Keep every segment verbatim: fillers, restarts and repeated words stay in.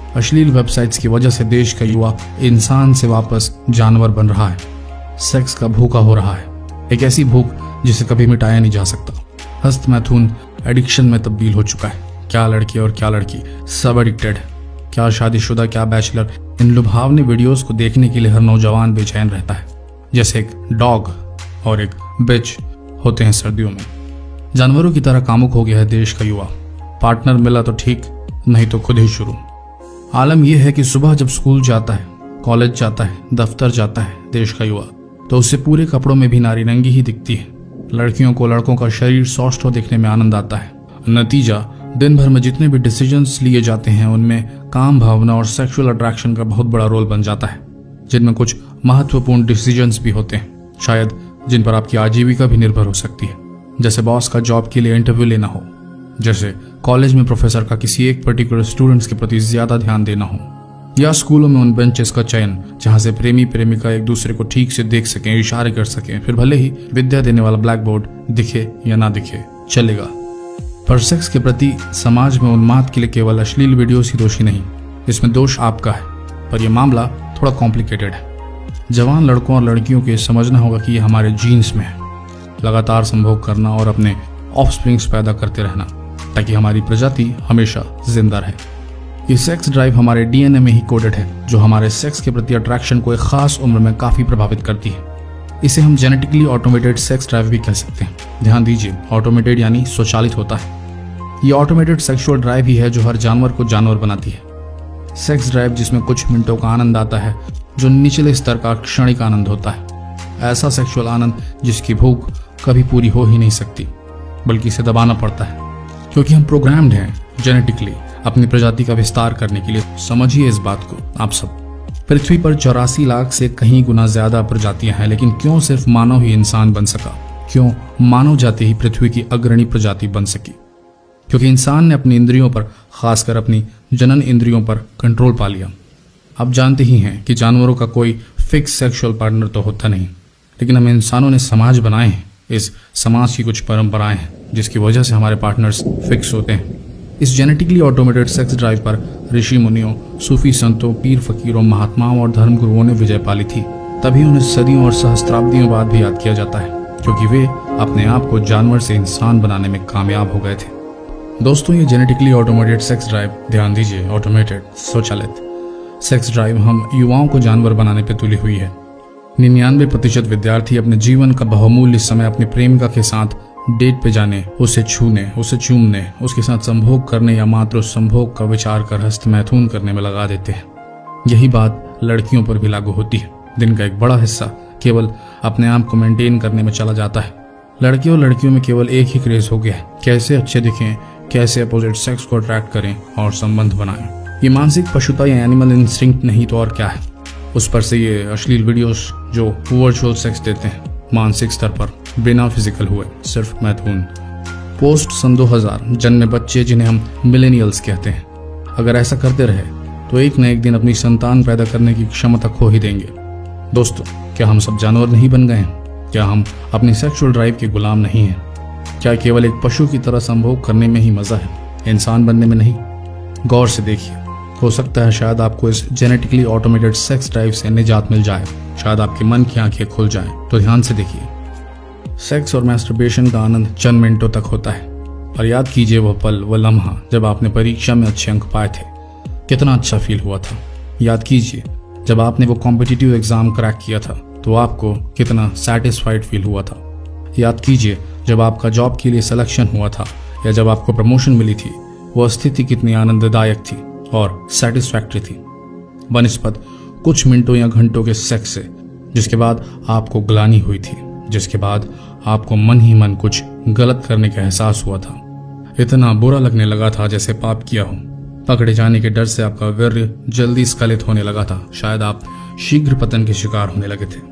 अश्लील वेबसाइट्स की वजह से देश का युवा इंसान से वापस जानवर बन रहा है, सेक्स का भूखा हो रहा है, एक ऐसी भूख जिसे कभी मिटाया नहीं जा सकता। हस्त मैथुन एडिक्शन में तब्दील हो चुका है। क्या लड़की और क्या लड़की सब एडिक्टेड है, क्या शादीशुदा क्या बैचलर, इन लुभावनी वीडियोस को देखने के लिए हर नौजवान बेचैन रहता है, जैसे एक डॉग और एक बिच होते हैं सर्दियों में। जानवरों की तरह कामुक हो गया है देश का युवा। पार्टनर मिला तो ठीक, नहीं तो खुद ही शुरू। आलम यह है कि सुबह जब स्कूल जाता है, कॉलेज जाता है, दफ्तर जाता है देश का युवा, तो उससे पूरे कपड़ों में भी नारी रंगी ही दिखती है। लड़कियों को लड़कों का शरीर सौष्ठव देखने में आनंद आता है। नतीजा, दिन भर में जितने भी डिसीजंस लिए जाते हैं उनमें काम भावना और सेक्सुअल अट्रैक्शन का बहुत बड़ा रोल बन जाता है, जिनमें कुछ महत्वपूर्ण डिसीजंस भी होते हैं, शायद जिन पर आपकी आजीविका भी निर्भर हो सकती है। जैसे बॉस का जॉब के लिए इंटरव्यू लेना हो, जैसे कॉलेज में प्रोफेसर का किसी एक पर्टिकुलर स्टूडेंट्स के प्रति ज्यादा ध्यान देना हो, या स्कूलों में उन बेंचेस का चयन जहां से प्रेमी प्रेमिका एक दूसरे को ठीक से देख सकें, इशारे कर सकें, फिर भले ही विद्या देने वाला ब्लैक बोर्ड दिखे या ना दिखे चलेगा। पर सेक्स के प्रति समाज में उन्माद के लिए केवल अश्लील वीडियोस ही दोषी नहीं, इसमें दोष आपका है। पर यह मामला थोड़ा कॉम्प्लिकेटेड है। जवान लड़कों और लड़कियों को समझना होगा कि यह हमारे जीन्स में है, लगातार संभोग करना और अपने ऑफस्प्रिंग्स पैदा करते रहना ताकि हमारी प्रजाति हमेशा जिंदा रहे। ये सेक्स ड्राइव हमारे डीएनए में ही कोडेड है, जो हमारे सेक्स के प्रति अट्रैक्शन को एक खास उम्र में काफी प्रभावित करती है। इसे हम जेनेटिकली ऑटोमेटेड सेक्स ड्राइव भी कह सकते हैं। ध्यान दीजिए, ऑटोमेटेड यानी स्वचालित होता है। ये ऑटोमेटेड सेक्सुअल ड्राइव ही है जो हर जानवर को जानवर बनाती है। सेक्स ड्राइव जिसमें कुछ मिनटों का आनंद आता है, जो निचले स्तर का क्षणिक आनंद होता है। ऐसा सेक्सुअल आनंद जिसकी भूख कभी पूरी हो ही नहीं सकती, बल्कि इसे दबाना पड़ता है, क्योंकि हम प्रोग्राम्ड हैं जेनेटिकली अपनी प्रजाति का विस्तार करने के लिए। समझिए इस बात को आप सब। पृथ्वी पर चौरासी लाख से कहीं गुना ज्यादा प्रजातियां हैं, लेकिन क्यों सिर्फ मानव ही इंसान बन सका? क्यों मानव जाति ही पृथ्वी की अग्रणी प्रजाति बन सकी? क्योंकि इंसान ने अपनी इंद्रियों पर, खासकर अपनी जनन इंद्रियों पर कंट्रोल पा लिया। आप जानते ही हैं कि जानवरों का कोई फिक्स सेक्सुअल पार्टनर तो होता नहीं, लेकिन हम इंसानों ने समाज बनाए हैं। इस समाज की कुछ परंपराएं हैं जिसकी वजह से हमारे पार्टनर्स फिक्स होते हैं। इस जेनेटिकली ऑटोमेटेड सेक्स ड्राइव पर ऋषि मुनियों, सूफी संतों, पीर फकीरों, महात्माओं और धर्मगुरुओं ने विजय पाली थी। तभी उन्हें सदियों और सहस्त्राब्दियों बाद भी याद किया जाता है, क्योंकि वे अपने आप को जानवर से इंसान बनाने में कामयाब हो गए थे। दोस्तों, ये जेनेटिकली ऑटोमेटेड सेक्स ड्राइव, ध्यान दीजिए, ऑटोमेटेड, स्वचालित सेक्स ड्राइव हम युवाओं को जानवर बनाने पर तुली हुई है। निन्यानवे प्रतिशत विद्यार्थी अपने जीवन का बहुमूल्य समय अपनी प्रेमिका के साथ डेट पे जाने, उसे छूने, उसे चूमने, उसके साथ संभोग करने या मात्र संभोग का विचार कर हस्त मैथुन करने में लगा देते हैं। यही बात लड़कियों पर भी लागू होती है। दिन का एक बड़ा हिस्सा केवल अपने आप को मेंटेन करने में चला जाता है। लड़कियों और लड़कियों में केवल एक ही क्रेज हो गया है, कैसे अच्छे दिखें, कैसे अपोजिट सेक्स को अट्रैक्ट करें और संबंध बनाएं। ये मानसिक पशुता या एनिमल इंस्टिंक्ट नहीं तो और क्या है। उस पर से ये अश्लील वीडियोस जो वर्चुअल सेक्स देते हैं मानसिक स्तर पर, बिना फिजिकल हुए, सिर्फ मैथुन। पोस्ट सन दो हज़ार जन्मे बच्चे जिन्हें हम मिलेनियल्स कहते हैं, अगर ऐसा करते रहे तो एक न एक दिन अपनी संतान पैदा करने की क्षमता खो ही देंगे। दोस्तों, क्या हम सब जानवर नहीं बन गए हैं? क्या हम अपनी सेक्सुअल ड्राइव के गुलाम नहीं हैं? क्या केवल एक पशु की तरह संभोग करने में ही मजा है, इंसान बनने में नहीं? गौर से देखिए, हो सकता है शायद आपको इस जेनेटिकली ऑटोमेटेड सेक्स ड्राइव से निजात मिल जाए, शायद आपके मन की आंखें खुल जाएं। तो ध्यान से देखिए, सेक्स और मैस्टरबेशन का आनंद चंद मिनटों तक होता है, और याद कीजिए वह पल, वह लम्हा जब आपने परीक्षा में अच्छे अंक पाए थे, कितना अच्छा फील हुआ था। याद कीजिए जब आपने वो कॉम्पिटिटिव एग्जाम क्रैक किया था तो आपको कितना सेटिस्फाइड फील हुआ था। याद कीजिए जब आपका जॉब के लिए सिलेक्शन हुआ था या जब आपको प्रमोशन मिली थी, वह स्थिति कितनी आनंददायक थी और सेटिस्फैक्टरी थी, बनिस्बत कुछ मिनटों या घंटों के सेक्स से, जिसके बाद आपको ग्लानि हुई थी, जिसके बाद आपको मन ही मन कुछ गलत करने का एहसास हुआ था। इतना बुरा लगने लगा था जैसे पाप किया हो। पकड़े जाने के डर से आपका वीर्य जल्दी स्खलित होने लगा था, शायद आप शीघ्र पतन के शिकार होने लगे थे।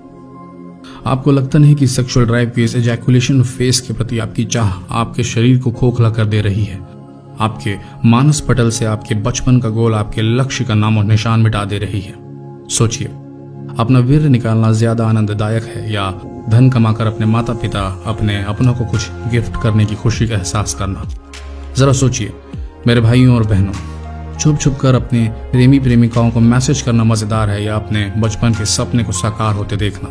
आपको लगता नहीं कि सेक्सुअल ड्राइव की इस एजैकुलेशन फेस के प्रति आपकी चाह आपके शरीर को खोखला कर दे रही है, आपके मानस पटल से आपके बचपन का गोल, आपके लक्ष्य का नाम और निशान मिटा दे रही है। सोचिए, अपना वीर्य निकालना ज्यादा आनंददायक है या धन कमाकर अपने माता पिता, अपने अपनों को कुछ गिफ्ट करने की खुशी का एहसास करना? जरा सोचिए मेरे भाइयों और बहनों, छुप छुप कर अपने प्रेमी प्रेमिकाओं को मैसेज करना मजेदार है या अपने बचपन के सपने को साकार होते देखना?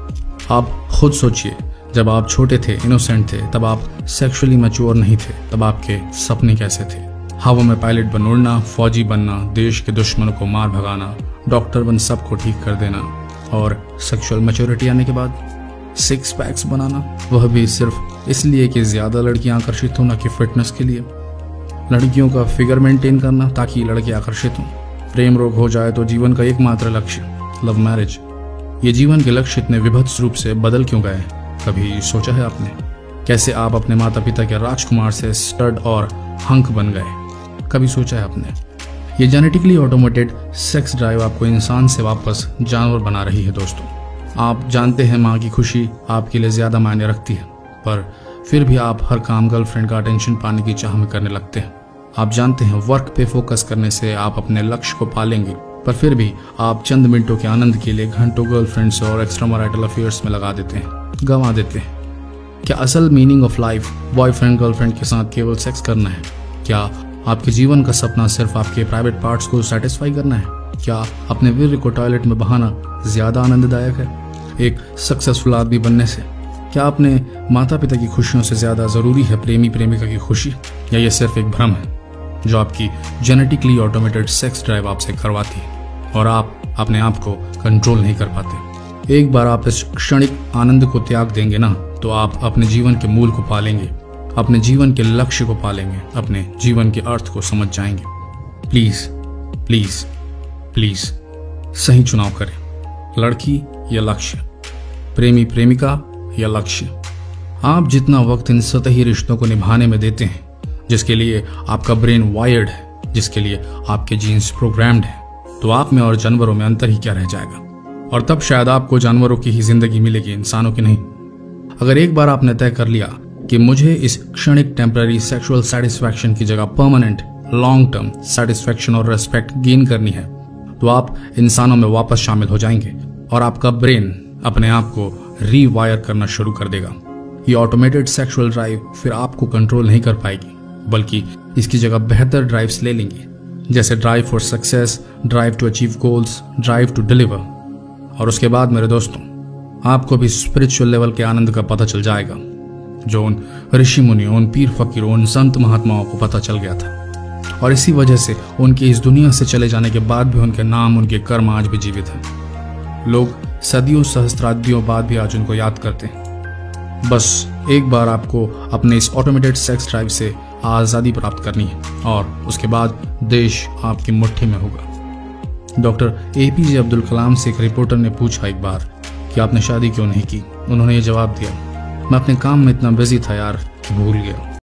आप खुद सोचिए, जब आप छोटे थे, इनोसेंट थे, तब आप सेक्सुअली मैच्योर नहीं थे, तब आपके सपने कैसे थे? हवा में पायलट बन उड़ना, फौजी बनना, देश के दुश्मनों को मार भगाना, डॉक्टर बन सबको ठीक कर देना, और सेक्सुअल मैच्योरिटी आने के बाद सिक्स पैक्स बनाना, वह भी सिर्फ इसलिए कि ज्यादा लड़कियां आकर्षित हों, ना कि फिटनेस के लिए। लड़कियों का फिगर मेंटेन करना ताकि लड़के आकर्षित हों। प्रेम रोग हो जाए तो जीवन का एकमात्र लक्ष्य लव मैरिज। ये जीवन के लक्ष्य इतने विभत्स रूप से बदल क्यों गए? कभी सोचा है आपने? कैसे आप अपने माता पिता के राजकुमार से स्टड और हंक बन गए? कभी सोचा है आपने? ये जेनेटिकली ऑटोमेटेड सेक्स ड्राइव आपको इंसान से वापस जानवर बना रही है दोस्तों। आप जानते हैं माँ की खुशी आपके लिए ज्यादा मायने रखती है, पर फिर भी आप हर काम गर्लफ्रेंड का अटेंशन पाने की चाह में करने लगते हैं। आप जानते हैं वर्क पे फोकस करने से आप अपने लक्ष्य को पालेंगे, पर फिर भी आप चंद मिनटों के आनंद के लिए घंटों गर्लफ्रेंड्स और एक्स्ट्रा मैरिटल अफेयर्स में लगा देते हैं, गंवा देते हैं। क्या असल meaning of life boyfriend girlfriend के साथ केवल सेक्स करना है? क्या आपके जीवन का सपना सिर्फ आपके प्राइवेट पार्ट्स को सेटिस्फाई करना है? क्या अपने वीर्य को टॉयलेट में बहाना ज्यादा आनंददायक है एक सक्सेसफुल आदमी बनने से? क्या अपने माता पिता की खुशियों से ज्यादा जरूरी है प्रेमी प्रेमिका की खुशी? या ये सिर्फ एक भ्रम है जो आपकी जेनेटिकली ऑटोमेटेड सेक्स ड्राइव आपसे करवाती है और आप अपने आप को कंट्रोल नहीं कर पाते? एक बार आप इस क्षणिक आनंद को त्याग देंगे ना, तो आप अपने जीवन के मूल को पालेंगे, अपने जीवन के लक्ष्य को पालेंगे, अपने जीवन के अर्थ को समझ जाएंगे। प्लीज प्लीज प्लीज सही चुनाव करें। लड़की या लक्ष्य, प्रेमी प्रेमिका या लक्ष्य। आप जितना वक्त इन सतही रिश्तों को निभाने में देते हैं, जिसके लिए आपका ब्रेन वायर्ड है, जिसके लिए आपके जीन्स प्रोग्राम्ड है, तो आप में और जानवरों में अंतर ही क्या रह जाएगा? और तब शायद आपको जानवरों की ही जिंदगी मिलेगी, इंसानों की नहीं। अगर एक बार आपने तय कर लिया कि मुझे इस क्षणिक टेम्पररी सेक्सुअल सेटिस्फैक्शन की जगह परमानेंट लॉन्ग टर्म सेटिस्फैक्शन और रेस्पेक्ट गेन करनी है, तो आप इंसानों में वापस शामिल हो जाएंगे और आपका ब्रेन अपने आप को रीवायर करना शुरू कर देगा। ये ऑटोमेटेड सेक्सुअल ड्राइव फिर आपको कंट्रोल नहीं कर पाएगी, बल्कि इसकी जगह बेहतर ड्राइव्स ले लेंगी, जैसे drive for success, drive to achieve goals, drive to deliver. और उसके बाद मेरे दोस्तों, आपको भी स्पिरिचुअल लेवल के आनंद का पता चल जाएगा जो उन ऋषि मुनियों, उन पीर फकीरों, उन संत महात्माओं को पता चल गया था, और इसी वजह से उनके इस दुनिया से चले जाने के बाद भी उनके नाम, उनके कर्म आज भी जीवित हैं। लोग सदियों सहस्त्राब्दियों बाद भी आज उनको याद करते हैं। बस एक बार आपको अपने इस ऑटोमेटेड सेक्स ड्राइव से आज़ादी प्राप्त करनी है और उसके बाद देश आपकी मुट्ठी में होगा। डॉक्टर एपीजे अब्दुल कलाम से एक रिपोर्टर ने पूछा एक बार कि आपने शादी क्यों नहीं की? उन्होंने ये जवाब दिया, मैं अपने काम में इतना बिजी था यार, भूल गया।